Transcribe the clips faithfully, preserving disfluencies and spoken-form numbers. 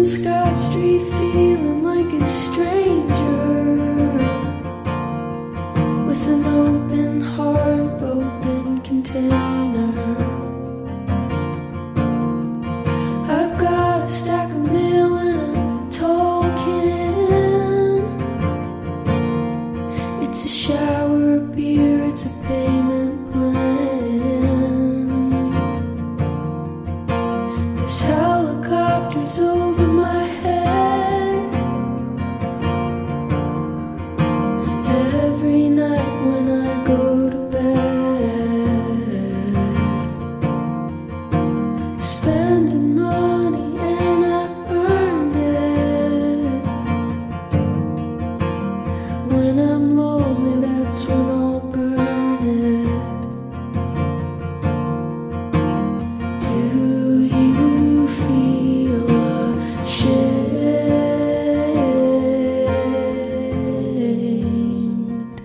Scott Street feeling like a stranger, with an open heart, open container. I've got a stack of mail and a tall can. It's a shower beer, it's a payment plan. There's helicopters over my head every night when I go to bed. Spending money and I earned it. When I'm lonely, that's when I'll burn it. Do you feel ashamed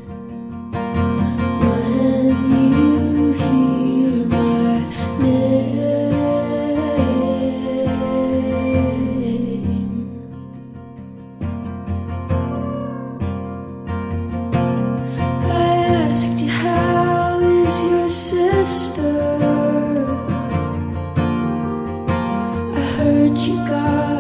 when you hear my name? I asked you, how is your sister? I heard you got